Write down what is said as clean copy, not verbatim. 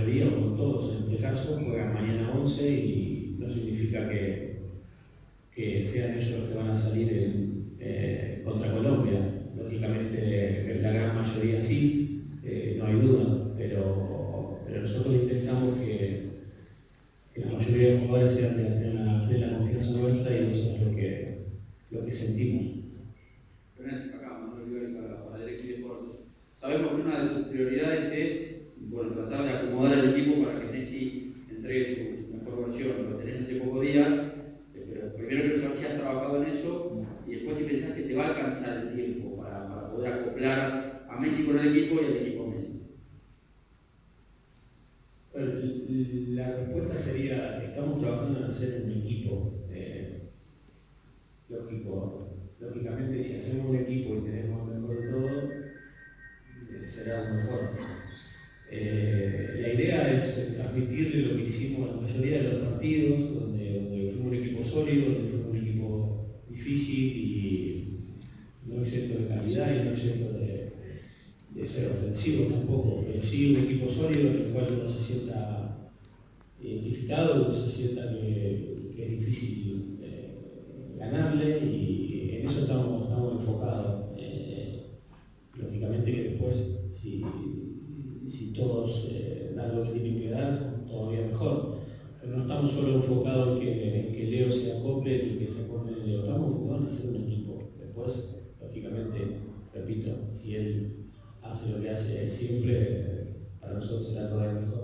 mayoría o con todos en este caso juegan mañana 11 y no significa que sean ellos los que van a salir contra Colombia. Lógicamente la gran mayoría sí, no hay duda, pero nosotros intentamos que la mayoría de los jugadores sean de la plena confianza nuestra y eso es lo que sentimos. Acá, Manuel Vivari para el equipo Sports. Sabemos que una de tus prioridades es tratar de acomodar al equipo para que Messi entregue su mejor versión. Lo tenés hace pocos días, pero primero quiero saber si has trabajado en eso y después si pensás que te va a alcanzar el tiempo para poder acoplar a Messi con el equipo y al equipo Messi. Bueno, la respuesta sería, estamos trabajando en hacer un equipo. Lógicamente, si hacemos un equipo y tenemos lo mejor de todo, será lo mejor. La idea es transmitirle lo que hicimos en la mayoría de los partidos, donde fuimos un equipo sólido, donde fuimos un equipo difícil y no exento de calidad y no exento de ser ofensivo tampoco, pero sí un equipo sólido en el cual uno se sienta identificado, uno se sienta que es difícil ganarle y en eso estamos enfocados. Lógicamente que después, si todos dan lo que tienen que dar, todavía mejor. Pero no estamos solo enfocados en que Leo se acople y que se pone en Leo, estamos enfocados en hacer un equipo. Después, lógicamente, repito, si él hace lo que hace siempre, para nosotros será todavía mejor.